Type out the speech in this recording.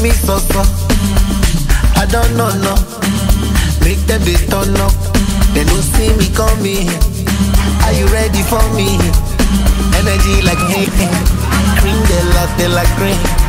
me so. I don't know, no. Make them be turn up. They don't see me coming. Are you ready for me? Energy like hey, hey. Cream they like green.